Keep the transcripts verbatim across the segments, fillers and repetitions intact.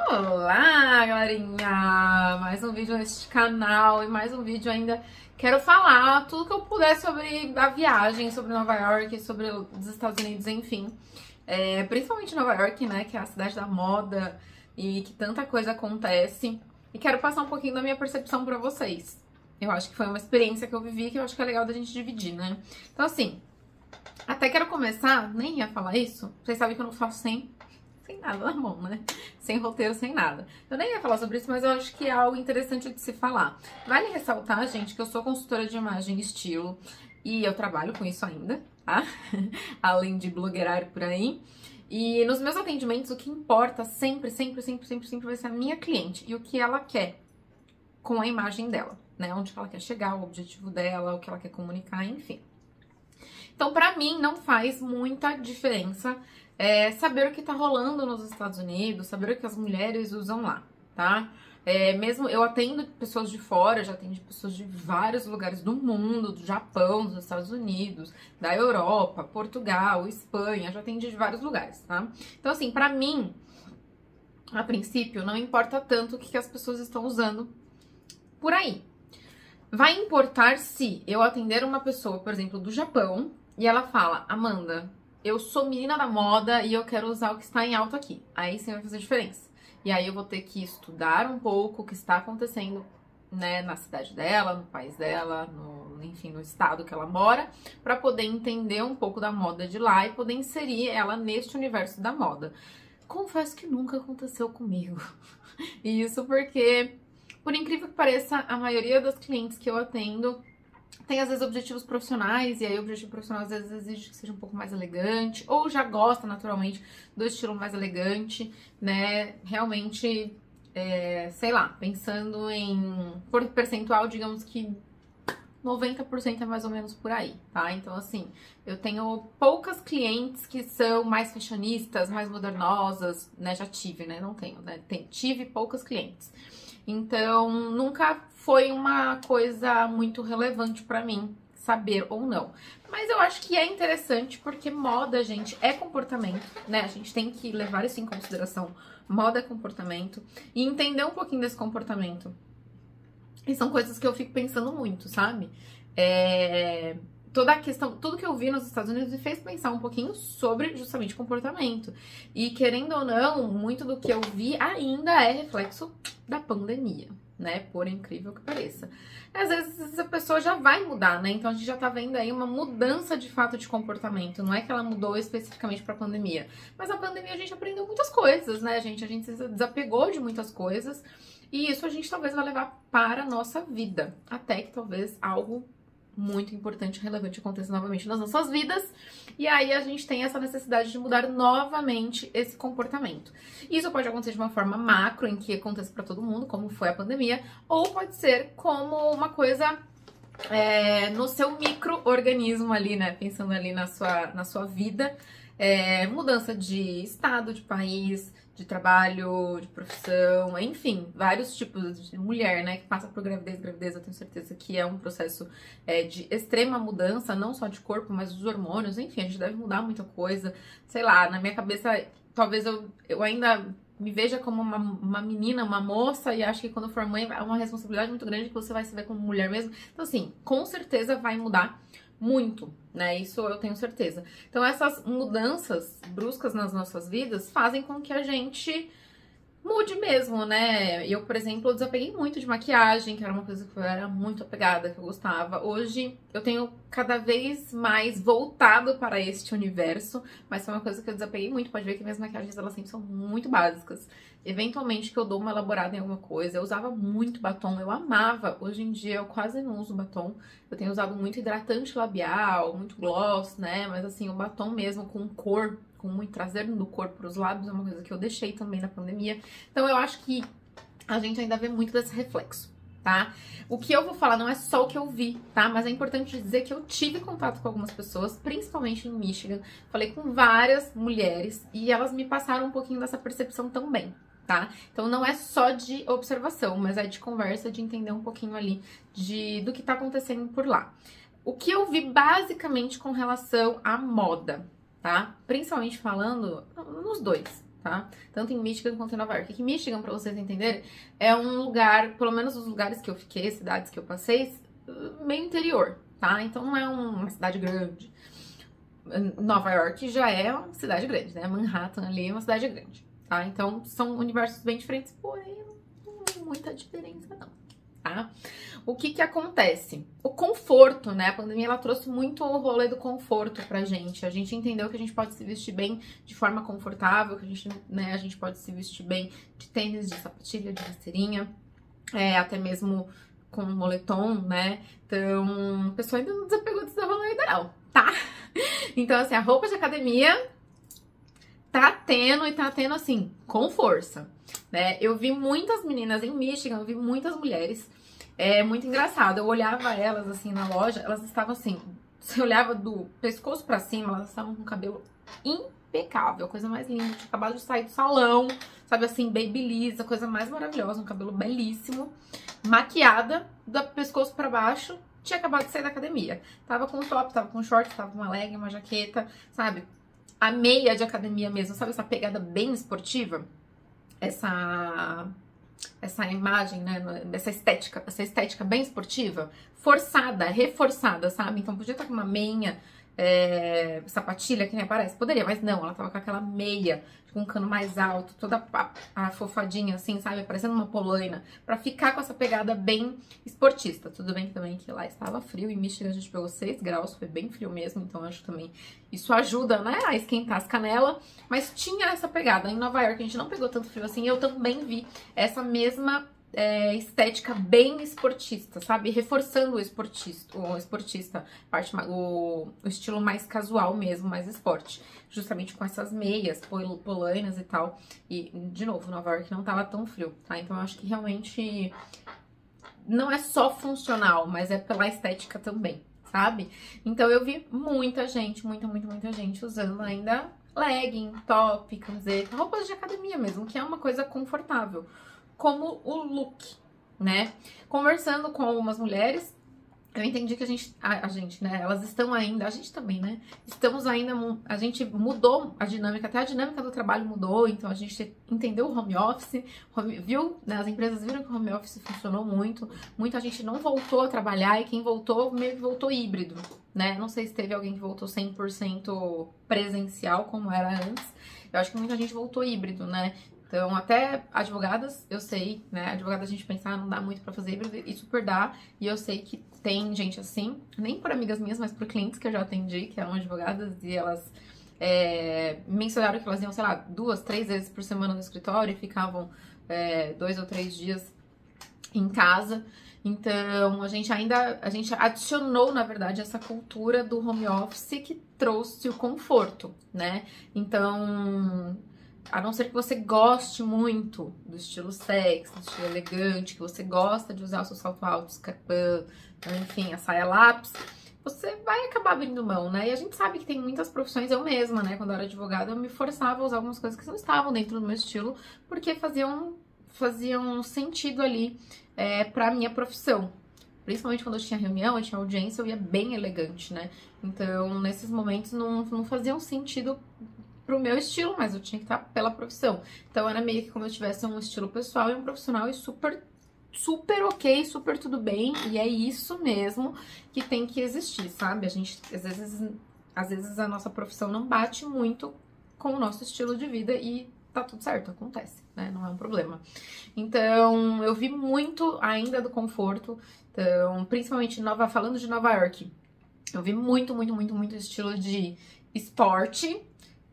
Olá, galerinha! Mais um vídeo neste canal e mais um vídeo ainda. Quero falar tudo que eu puder sobre a viagem, sobre Nova York, sobre os Estados Unidos, enfim. É, principalmente Nova York, né, que é a cidade da moda e que tanta coisa acontece. E quero passar um pouquinho da minha percepção pra vocês. Eu acho que foi uma experiência que eu vivi que eu acho que é legal da gente dividir, né? Então, assim, até quero começar, nem ia falar isso, vocês sabem que eu não faço sem... sem nada na mão, né? Sem roteiro, sem nada. Eu nem ia falar sobre isso, mas eu acho que é algo interessante de se falar. Vale ressaltar, gente, que eu sou consultora de imagem e estilo e eu trabalho com isso ainda, tá? Além de blogueirar por aí. E nos meus atendimentos, o que importa sempre, sempre, sempre, sempre, sempre vai ser a minha cliente e o que ela quer com a imagem dela, né? Onde ela quer chegar, o objetivo dela, o que ela quer comunicar, enfim. Então, pra mim, não faz muita diferença É, saber o que tá rolando nos Estados Unidos, saber o que as mulheres usam lá, tá? É, mesmo eu atendo pessoas de fora, já atendi pessoas de vários lugares do mundo, do Japão, dos Estados Unidos, da Europa, Portugal, Espanha, já atendi de vários lugares, tá? Então, assim, pra mim, a princípio, não importa tanto o que as pessoas estão usando por aí. Vai importar se eu atender uma pessoa, por exemplo, do Japão, e ela fala, Amanda, eu sou menina da moda e eu quero usar o que está em alta aqui. Aí sim vai fazer diferença. E aí eu vou ter que estudar um pouco o que está acontecendo, né, na cidade dela, no país dela, no, enfim, no estado que ela mora, para poder entender um pouco da moda de lá e poder inserir ela neste universo da moda. Confesso que nunca aconteceu comigo. E isso porque, por incrível que pareça, a maioria das clientes que eu atendo tem, às vezes, objetivos profissionais, e aí o objetivo profissional, às vezes, exige que seja um pouco mais elegante, ou já gosta, naturalmente, do estilo mais elegante, né? Realmente, é, sei lá, pensando em por percentual, digamos que noventa por cento é mais ou menos por aí, tá? Então, assim, eu tenho poucas clientes que são mais fashionistas, mais modernosas, né? Já tive, né? Não tenho, né? Tem, tive poucas clientes. Então, nunca foi uma coisa muito relevante pra mim saber ou não. Mas eu acho que é interessante porque moda, gente, é comportamento, né? A gente tem que levar isso em consideração. Moda é comportamento e entender um pouquinho desse comportamento. E são coisas que eu fico pensando muito, sabe? É... Toda a questão, tudo que eu vi nos Estados Unidos me fez pensar um pouquinho sobre justamente comportamento. E querendo ou não, muito do que eu vi ainda é reflexo da pandemia, né? Por incrível que pareça. Às vezes a pessoa já vai mudar, né? Então a gente já tá vendo aí uma mudança de fato de comportamento. Não é que ela mudou especificamente pra pandemia. Mas a pandemia a gente aprendeu muitas coisas, né, gente? A gente se desapegou de muitas coisas. E isso a gente talvez vai levar para a nossa vida. Até que talvez algo muito importante e relevante aconteça novamente nas nossas vidas, e aí a gente tem essa necessidade de mudar novamente esse comportamento. Isso pode acontecer de uma forma macro, em que acontece para todo mundo, como foi a pandemia, ou pode ser como uma coisa é, no seu micro-organismo ali, né, pensando ali na sua, na sua vida, é, mudança de estado, de país, de trabalho, de profissão, enfim, vários tipos de mulher, né, que passa por gravidez, gravidez, eu tenho certeza que é um processo é, de extrema mudança, não só de corpo, mas dos hormônios, enfim, a gente deve mudar muita coisa, sei lá, na minha cabeça, talvez eu, eu ainda me veja como uma, uma menina, uma moça, e acho que quando for mãe é uma responsabilidade muito grande que você vai se ver como mulher mesmo, então assim, com certeza vai mudar muito, né? Isso eu tenho certeza. Então, essas mudanças bruscas nas nossas vidas fazem com que a gente mude mesmo, né? Eu, por exemplo, desapeguei muito de maquiagem, que era uma coisa que eu era muito apegada, que eu gostava. Hoje, eu tenho cada vez mais voltado para este universo, mas foi uma coisa que eu desapeguei muito. Pode ver que minhas maquiagens, elas sempre são muito básicas. Eventualmente, que eu dou uma elaborada em alguma coisa. Eu usava muito batom, eu amava. Hoje em dia, eu quase não uso batom. Eu tenho usado muito hidratante labial, muito gloss, né? Mas, assim, o batom mesmo com cor, com muito trazer do corpo para os lábios, é uma coisa que eu deixei também na pandemia. Então, eu acho que a gente ainda vê muito desse reflexo, tá? O que eu vou falar não é só o que eu vi, tá? Mas é importante dizer que eu tive contato com algumas pessoas, principalmente em Michigan. Falei com várias mulheres e elas me passaram um pouquinho dessa percepção também, tá? Então não é só de observação, mas é de conversa, de entender um pouquinho ali de, do que tá acontecendo por lá. O que eu vi basicamente com relação à moda, tá? Principalmente falando nos dois, tá? Tanto em Michigan quanto em Nova York. Aqui, Michigan, pra vocês entenderem, é um lugar, pelo menos os lugares que eu fiquei, cidades que eu passei, meio interior, tá? Então não é uma cidade grande. Nova York já é uma cidade grande, né? Manhattan ali é uma cidade grande, tá? Então são universos bem diferentes, porém não tem muita diferença não, tá? O que que acontece? O conforto, né? A pandemia, ela trouxe muito o rolê do conforto pra gente. A gente entendeu que a gente pode se vestir bem de forma confortável, que a gente, né, a gente pode se vestir bem de tênis, de sapatilha, de rasteirinha, é, até mesmo com moletom, né? Então, o pessoal ainda não desapegou desse rolê ainda não, tá? Então, assim, a roupa de academia tá tendo e tá tendo, assim, com força, né? Eu vi muitas meninas em Michigan, eu vi muitas mulheres. É muito engraçado, eu olhava elas, assim, na loja, elas estavam, assim, você olhava do pescoço pra cima, elas estavam com o cabelo impecável, coisa mais linda, tinha acabado de sair do salão, sabe, assim, babyliss, a coisa mais maravilhosa, um cabelo belíssimo, maquiada, do pescoço pra baixo, tinha acabado de sair da academia. Tava com um top, tava com um short, tava com uma legging, uma jaqueta, sabe? A meia de academia mesmo, sabe? Essa pegada bem esportiva. Essa... Essa imagem, né? Essa estética, essa estética bem esportiva. Forçada, reforçada, sabe? Então podia estar com uma meia, é, sapatilha que nem aparece. Poderia, mas não. Ela tava com aquela meia, com um cano mais alto, toda afofadinha assim, sabe? Parecendo uma polaina. Pra ficar com essa pegada bem esportista. Tudo bem também que lá estava frio. Em Michigan a gente pegou seis graus, foi bem frio mesmo. Então acho que também isso ajuda, né? A esquentar as canelas. Mas tinha essa pegada. Em Nova York a gente não pegou tanto frio assim. Eu também vi essa mesma... É, estética bem esportista, sabe? Reforçando o esportista, o esportista, parte, o, o estilo mais casual mesmo, mais esporte. Justamente com essas meias, pol, polainas e tal. E, de novo, Nova York não tava tão frio, tá? Então eu acho que realmente não é só funcional, mas é pela estética também, sabe? Então eu vi muita gente, muita, muita, muita gente usando ainda legging, top, camiseta, roupas de academia mesmo, que é uma coisa confortável. Como o look, né? Conversando com algumas mulheres, eu entendi que a gente, a, a gente, né? Elas estão ainda, a gente também, né? Estamos ainda, a gente mudou a dinâmica, até a dinâmica do trabalho mudou, então a gente entendeu o home office, home, viu, né? As empresas viram que o home office funcionou muito, muita gente não voltou a trabalhar e quem voltou, meio que voltou híbrido, né? Não sei se teve alguém que voltou cem por cento presencial, como era antes, eu acho que muita gente voltou híbrido, né? Então, até advogadas, eu sei, né? Advogada a gente pensar, ah, não dá muito pra fazer híbrido, e super dá. E eu sei que tem gente assim, nem por amigas minhas, mas por clientes que eu já atendi, que eram advogadas, e elas é, mencionaram que elas iam, sei lá, duas, três vezes por semana no escritório e ficavam é, dois ou três dias em casa. Então, a gente ainda, a gente adicionou, na verdade, essa cultura do home office que trouxe o conforto, né? Então... A não ser que você goste muito do estilo sexy, do estilo elegante, que você gosta de usar o seu salto alto, escarpão, enfim, a saia lápis, você vai acabar abrindo mão, né? E a gente sabe que tem muitas profissões, eu mesma, né? Quando eu era advogada, eu me forçava a usar algumas coisas que não estavam dentro do meu estilo, porque faziam, faziam sentido ali é, pra minha profissão. Principalmente quando eu tinha reunião, eu tinha audiência, eu ia bem elegante, né? Então, nesses momentos, não, não faziam sentido pro meu estilo, mas eu tinha que estar pela profissão. Então era meio que como eu tivesse um estilo pessoal e um profissional e super, super ok, super tudo bem. E é isso mesmo que tem que existir, sabe? A gente, às vezes, às vezes a nossa profissão não bate muito com o nosso estilo de vida e tá tudo certo, acontece, né? Não é um problema. Então, eu vi muito ainda do conforto. Então, principalmente Nova, falando de Nova York, eu vi muito, muito, muito, muito estilo de esporte,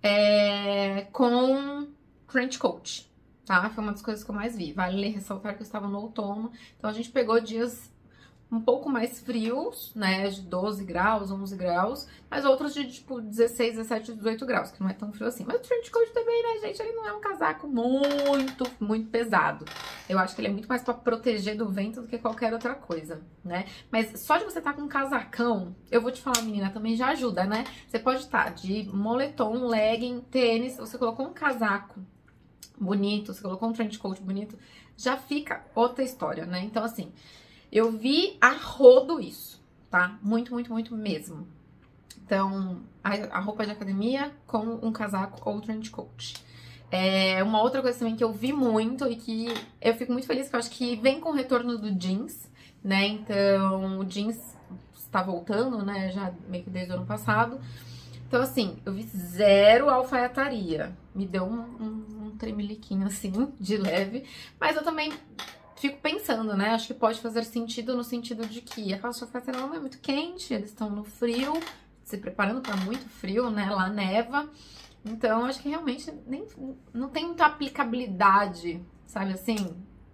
É, com trench coat, tá? Foi uma das coisas que eu mais vi. Vale ressaltar que eu estava no outono, então a gente pegou dias um pouco mais frios, né? De doze graus, onze graus, mas outros de tipo dezesseis, dezessete, dezoito graus, que não é tão frio assim. Mas o trench coat também, né, gente? Ele não é um casaco muito, muito pesado. Eu acho que ele é muito mais pra proteger do vento do que qualquer outra coisa, né? Mas só de você estar com um casacão, eu vou te falar, menina, também já ajuda, né? Você pode estar de moletom, legging, tênis, você colocou um casaco bonito, você colocou um trench coat bonito, já fica outra história, né? Então, assim, eu vi a rodo isso, tá? Muito, muito, muito mesmo. Então, a, a roupa de academia com um casaco ou trench coat. É uma outra coisa também que eu vi muito e que eu fico muito feliz, que eu acho que vem com o retorno do jeans, né? Então, o jeans está voltando, né? Já meio que desde o ano passado. Então, assim, eu vi zero alfaiataria. Me deu um, um, um tremeliquinho, assim, de leve. Mas eu também fico pensando, né? Acho que pode fazer sentido no sentido de que a calça de alfaiataria não é muito quente, eles estão no frio, se preparando para muito frio, né? Lá neva. Então, acho que realmente nem, não tem muita aplicabilidade, sabe assim?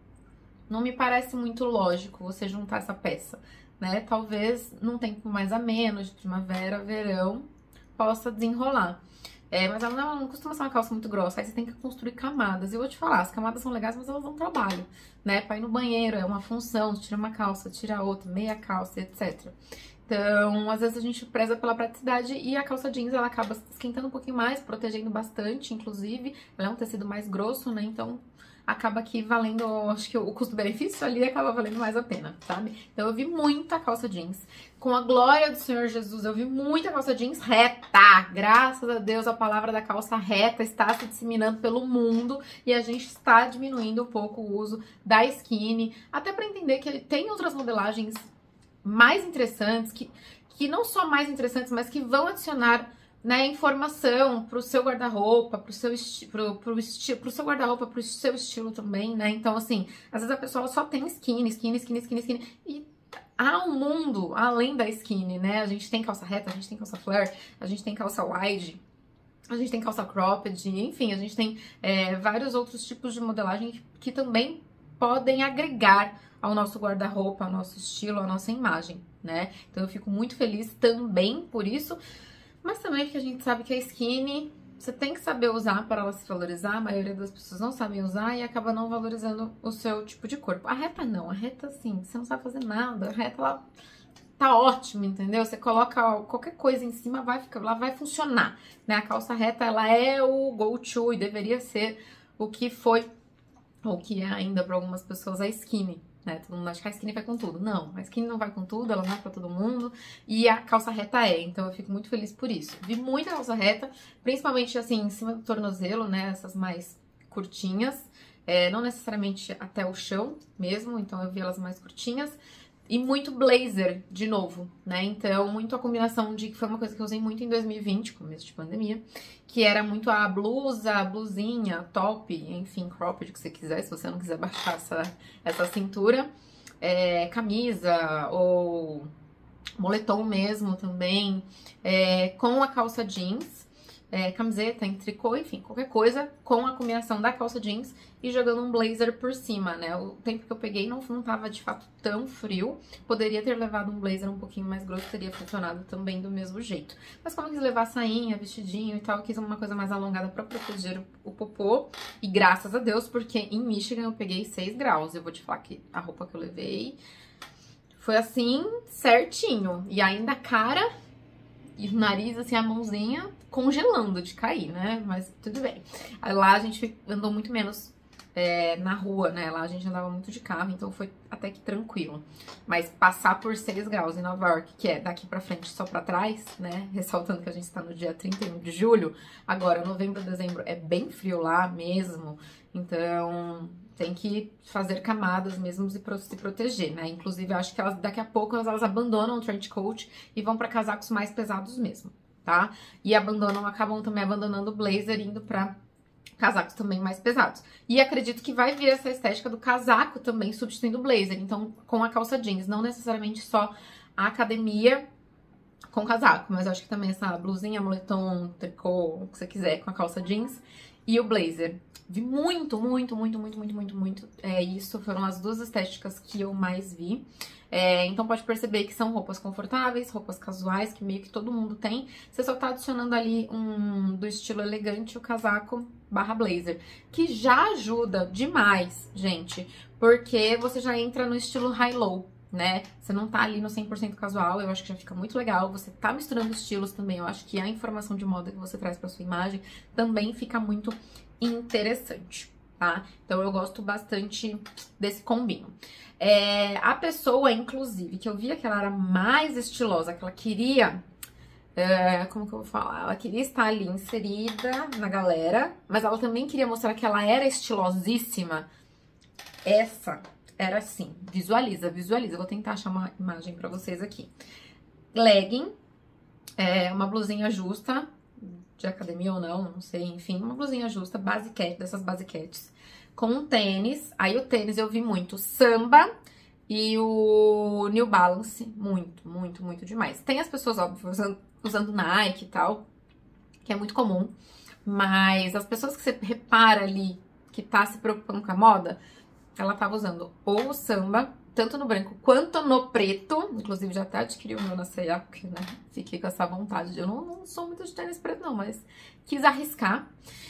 Não me parece muito lógico você juntar essa peça, né? Talvez num tempo mais ameno, de primavera, verão, possa desenrolar. É, mas ela não, não costuma ser uma calça muito grossa, aí você tem que construir camadas. E eu vou te falar, as camadas são legais, mas elas dão trabalho, né? Pra ir no banheiro é uma função, tira uma calça, tira outra, meia calça, etcétera. Então, às vezes a gente preza pela praticidade e a calça jeans, ela acaba esquentando um pouquinho mais, protegendo bastante, inclusive. Ela é um tecido mais grosso, né? Então, acaba aqui valendo, acho que o custo-benefício ali acaba valendo mais a pena, sabe? Então, eu vi muita calça jeans. Com a glória do Senhor Jesus, eu vi muita calça jeans reta. Graças a Deus, a palavra da calça reta está se disseminando pelo mundo e a gente está diminuindo um pouco o uso da skinny, até para entender que tem outras modelagens mais interessantes, que, que não só mais interessantes, mas que vão adicionar, né, informação pro seu guarda-roupa, pro seu esti pro, pro esti pro seu guarda-roupa, pro seu estilo também, né? Então, assim, às vezes a pessoa só tem skinny, skinny, skinny, skinny, skinny, e há um mundo além da skinny, né? A gente tem calça reta, a gente tem calça flare, a gente tem calça wide, a gente tem calça cropped, enfim, a gente tem é, vários outros tipos de modelagem que, que também podem agregar ao nosso guarda-roupa, ao nosso estilo, à nossa imagem, né? Então eu fico muito feliz também por isso, mas também porque a gente sabe que a skinny, você tem que saber usar para ela se valorizar, a maioria das pessoas não sabem usar e acaba não valorizando o seu tipo de corpo. A reta não, a reta assim, você não sabe fazer nada, a reta ela tá ótima, entendeu? Você coloca qualquer coisa em cima, vai ficar, ela vai funcionar, né? A calça reta, ela é o go-to e deveria ser o que foi, ou que é ainda para algumas pessoas, a skinny. Né? Todo mundo acha que a skinny vai com tudo. Não, a skinny não vai com tudo, ela não é pra todo mundo. E a calça reta é, então eu fico muito feliz por isso. Vi muita calça reta, principalmente assim, em cima do tornozelo, né? Essas mais curtinhas. É, não necessariamente até o chão mesmo, então eu vi elas mais curtinhas. E muito blazer, de novo, né? Então, muito a combinação de... que foi uma coisa que eu usei muito em dois mil e vinte, começo de pandemia, que era muito a blusa, blusinha, top, enfim, cropped, o que você quiser, se você não quiser baixar essa, essa cintura. É, camisa ou moletom mesmo também, é, com a calça jeans, é, camiseta em tricô, enfim, qualquer coisa com a combinação da calça jeans e jogando um blazer por cima, né? O tempo que eu peguei não, não tava de fato tão frio, poderia ter levado um blazer um pouquinho mais grosso, teria funcionado também do mesmo jeito. Mas como eu quis levar sainha, vestidinho e tal, eu quis uma coisa mais alongada pra proteger o, o popô, e graças a Deus, porque em Michigan eu peguei seis graus, eu vou te falar que a roupa que eu levei foi assim, certinho, e ainda a cara e o nariz, assim, a mãozinha congelando de cair, né? Mas tudo bem. Aí lá a gente andou muito menos é, na rua, né? Lá a gente andava muito de carro, então foi até que tranquilo. Mas passar por seis graus em Nova York, que é daqui pra frente só pra trás, né? Ressaltando que a gente está no dia trinta e um de julho. Agora, novembro, dezembro é bem frio lá mesmo. Então, tem que fazer camadas mesmo e se proteger, né? Inclusive, eu acho que elas, daqui a pouco elas, elas abandonam o trench coat e vão pra casacos mais pesados mesmo, tá? E abandonam, acabam também abandonando o blazer, indo pra casacos também mais pesados. E acredito que vai vir essa estética do casaco também substituindo o blazer, então com a calça jeans, não necessariamente só a academia com casaco, mas eu acho que também essa blusinha, moletom, tricô, o que você quiser, com a calça jeans e o blazer. Vi muito, muito, muito, muito, muito, muito, muito. É, isso foram as duas estéticas que eu mais vi. É, então pode perceber que são roupas confortáveis, roupas casuais, que meio que todo mundo tem. Você só tá adicionando ali um do estilo elegante, o casaco barra blazer, que já ajuda demais, gente, porque você já entra no estilo high-low, né? Você não tá ali no cem por cento casual, eu acho que já fica muito legal. Você tá misturando estilos também, eu acho que a informação de moda que você traz pra sua imagem também fica muito interessante, tá? Então eu gosto bastante desse combinho. É, a pessoa, inclusive, que eu via que ela era mais estilosa, que ela queria É, como que eu vou falar? Ela queria estar ali inserida na galera, mas ela também queria mostrar que ela era estilosíssima. Essa era assim, visualiza, visualiza. Eu vou tentar achar uma imagem pra vocês aqui. Legging, é, uma blusinha justa, de academia ou não, não sei, enfim, uma blusinha justa, basiquete, dessas basiquetes, com um tênis. Aí o tênis eu vi muito Samba e o New Balance, muito, muito, muito demais. Tem as pessoas, óbvio, usando, usando Nike e tal, que é muito comum, mas as pessoas que você repara ali, que tá se preocupando com a moda, ela tava usando ou o Samba, tanto no branco quanto no preto. Inclusive, já até adquiri o meu na C e A, porque, né, fiquei com essa vontade. Eu não, não sou muito de tênis preto, não, mas quis arriscar.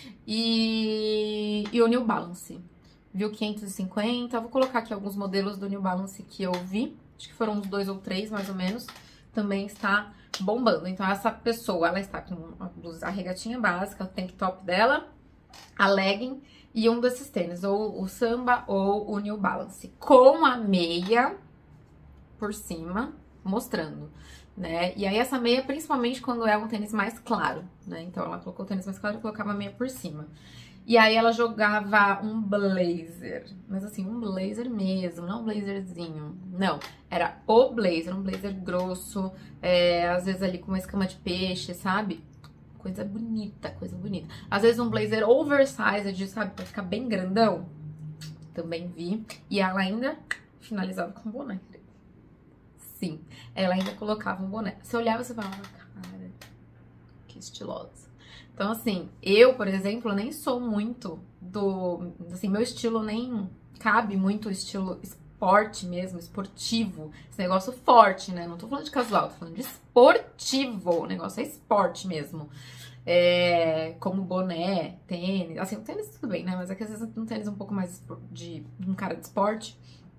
E, e o New Balance. Viu quinhentos e cinquenta. Vou colocar aqui alguns modelos do New Balance que eu vi. Acho que foram uns dois ou três, mais ou menos. Também está bombando. Então, essa pessoa, ela está com a blusa, a regatinha básica, o tank top dela, a legging e um desses tênis, ou o Samba ou o New Balance, com a meia por cima, mostrando, né? E aí essa meia, principalmente quando é um tênis mais claro, né? Então ela colocou o tênis mais claro e colocava a meia por cima. E aí ela jogava um blazer, mas assim, um blazer mesmo, não um blazerzinho, não. Era o blazer, um blazer grosso, é, às vezes ali com uma escama de peixe, sabe? Coisa bonita, coisa bonita. Às vezes um blazer oversized, sabe? Pra ficar bem grandão. Também vi. E ela ainda finalizava com boné. Sim, ela ainda colocava um boné. Você olhava e você falava, cara, que estilosa. Então, assim, eu, por exemplo, nem sou muito do... Assim, meu estilo nem cabe muito o estilo esporte mesmo, esportivo. Esse negócio forte, né? Não tô falando de casual, tô falando de esportivo. O negócio é esporte mesmo. É, como boné, tênis. Assim, o tênis tudo bem, né? Mas é que às vezes um tênis um pouco mais de um cara de esporte.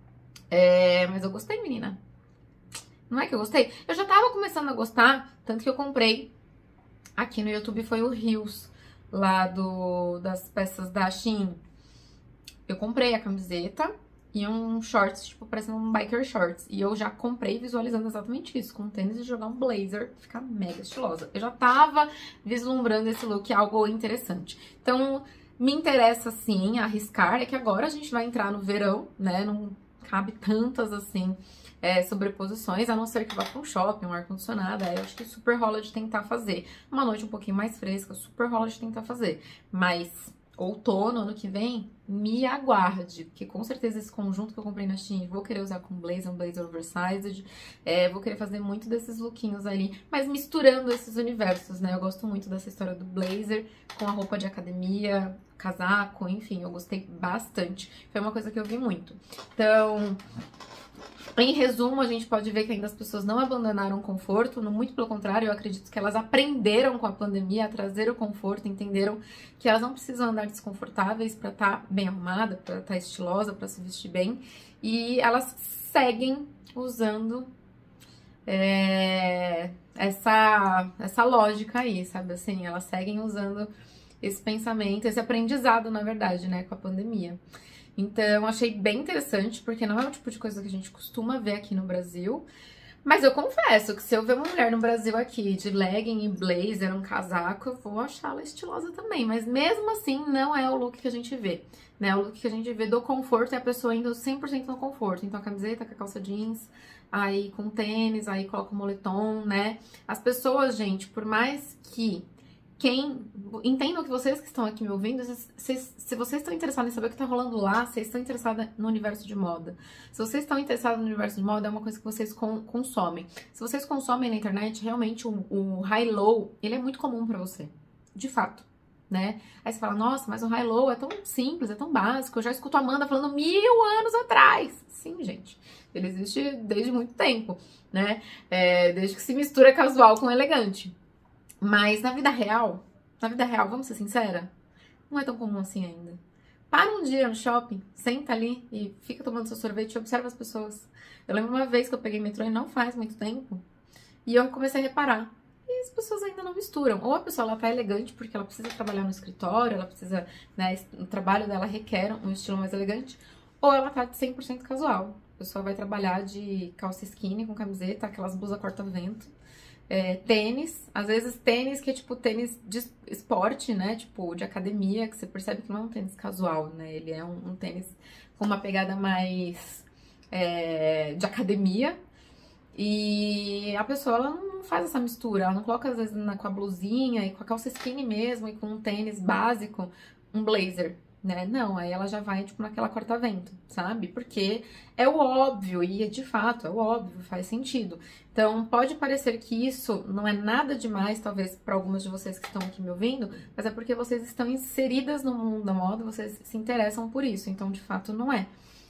É, mas eu gostei, menina. Não é que eu gostei? Eu já tava começando a gostar, tanto que eu comprei aqui no YouTube, foi o Reels lá do, das peças da Shein. Eu comprei a camiseta e um shorts, tipo, parecendo um biker shorts. E eu já comprei visualizando exatamente isso, com um tênis e jogar um blazer, ficar mega estilosa. Eu já tava vislumbrando esse look, algo interessante. Então, me interessa sim arriscar, é que agora a gente vai entrar no verão, né? Não cabe tantas assim é, sobreposições, a não ser que vá pra um shopping, um ar-condicionado. Aí eu acho que super rola de tentar fazer. Uma noite um pouquinho mais fresca, super rola de tentar fazer. Mas outono, ano que vem, me aguarde, porque com certeza esse conjunto que eu comprei na Shein, vou querer usar com blazer, um blazer oversized, é, vou querer fazer muito desses lookinhos ali, mas misturando esses universos, né? Eu gosto muito dessa história do blazer com a roupa de academia, casaco, enfim, eu gostei bastante. Foi uma coisa que eu vi muito. Então, em resumo, a gente pode ver que ainda as pessoas não abandonaram o conforto, muito pelo contrário, eu acredito que elas aprenderam com a pandemia a trazer o conforto, entenderam que elas não precisam andar desconfortáveis para estar bem arrumada, para estar estilosa, para se vestir bem, e elas seguem usando é, essa, essa lógica aí, sabe assim, elas seguem usando esse pensamento, esse aprendizado, na verdade, né, com a pandemia. Então, achei bem interessante, porque não é o tipo de coisa que a gente costuma ver aqui no Brasil. Mas eu confesso que se eu ver uma mulher no Brasil aqui de legging e blazer, um casaco, eu vou achá-la estilosa também. Mas mesmo assim, não é o look que a gente vê, né? O look que a gente vê do conforto é a pessoa indo cem por cento no conforto. Então, a camiseta com a calça jeans, aí com tênis, aí coloca o moletom, né? As pessoas, gente, por mais que... Quem, entendam que vocês que estão aqui me ouvindo, vocês, se vocês estão interessados em saber o que tá rolando lá, vocês estão interessados no universo de moda. Se vocês estão interessados no universo de moda, é uma coisa que vocês com, consomem. Se vocês consomem na internet, realmente o, o high-low, ele é muito comum pra você. De fato, né? Aí você fala, nossa, mas o high-low é tão simples, é tão básico. Eu já escuto a Amanda falando mil anos atrás. Sim, gente. Ele existe desde muito tempo, né? É, desde que se mistura casual com elegante. Mas na vida real, na vida real, vamos ser sincera, não é tão comum assim ainda. Para um dia no shopping, senta ali e fica tomando seu sorvete e observa as pessoas. Eu lembro uma vez que eu peguei metrô e não faz muito tempo, e eu comecei a reparar. E as pessoas ainda não misturam. Ou a pessoa ela tá elegante porque ela precisa trabalhar no escritório, ela precisa, né, o trabalho dela requer um estilo mais elegante, ou ela tá de cem por cento casual. A pessoa vai trabalhar de calça skinny com camiseta, aquelas blusas corta-vento. É, tênis, às vezes tênis que é tipo tênis de esporte, né? Tipo, de academia, que você percebe que não é um tênis casual, né? Ele é um, um tênis com uma pegada mais é, de academia. E a pessoa, ela não faz essa mistura, ela não coloca às vezes na, com a blusinha e com a calça skinny mesmo e com um tênis básico, um blazer, né? Não, aí ela já vai, tipo, naquela corta-vento, sabe? Porque é o óbvio, e de fato, é o óbvio, faz sentido. Então, pode parecer que isso não é nada demais, talvez, para algumas de vocês que estão aqui me ouvindo, mas é porque vocês estão inseridas no mundo da moda, vocês se interessam por isso, então, de fato, não é.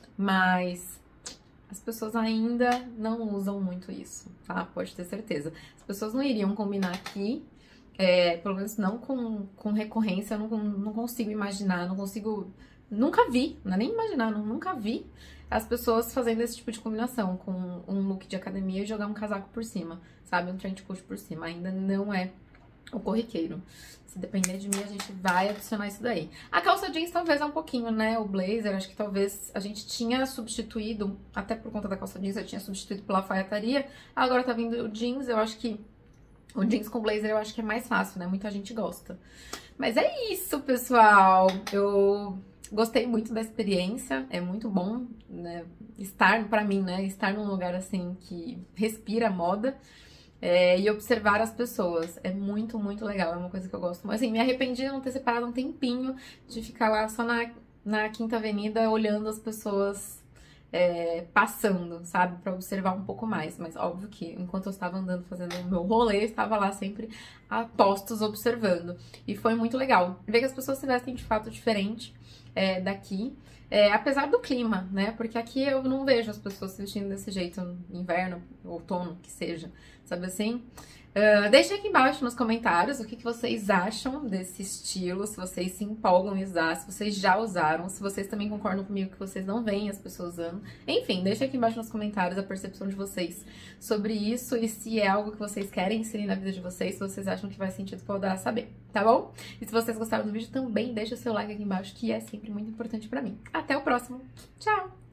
Mas as pessoas ainda não usam muito isso, tá? Pode ter certeza. As pessoas não iriam combinar aqui, é, pelo menos não com, com recorrência, eu não, não consigo imaginar, não consigo... Nunca vi, não é nem imaginar, não, nunca vi as pessoas fazendo esse tipo de combinação com um look de academia e jogar um casaco por cima, sabe? Um trench coat por cima. Ainda não é o corriqueiro. Se depender de mim, a gente vai adicionar isso daí. A calça jeans talvez é um pouquinho, né? O blazer, acho que talvez a gente tinha substituído, até por conta da calça jeans, eu tinha substituído pela alfaiataria. Agora tá vindo o jeans, eu acho que o jeans com blazer eu acho que é mais fácil, né? Muita gente gosta. Mas é isso, pessoal. Eu gostei muito da experiência, é muito bom, né? Estar, pra mim, né? Estar num lugar assim que respira moda. É, e observar as pessoas. É muito, muito legal. É uma coisa que eu gosto. Assim, me arrependi de não ter separado um tempinho de ficar lá só na, na Quinta Avenida olhando as pessoas é, passando, sabe? Pra observar um pouco mais. Mas óbvio que enquanto eu estava andando fazendo o meu rolê, eu estava lá sempre a postos observando. E foi muito legal ver que as pessoas se vestem de fato diferente é, daqui. É, apesar do clima, né? Porque aqui eu não vejo as pessoas se vestindo desse jeito no inverno, outono, que seja, sabe assim? Uh, deixem aqui embaixo nos comentários o que, que vocês acham desse estilo, se vocês se empolgam em usar, se vocês já usaram, se vocês também concordam comigo que vocês não veem as pessoas usando. Enfim, deixem aqui embaixo nos comentários a percepção de vocês sobre isso e se é algo que vocês querem inserir na vida de vocês, se vocês acham que faz sentido pra eu dar a saber, tá bom? E se vocês gostaram do vídeo, também deixa o seu like aqui embaixo, que é sempre muito importante pra mim. Até o próximo. Tchau!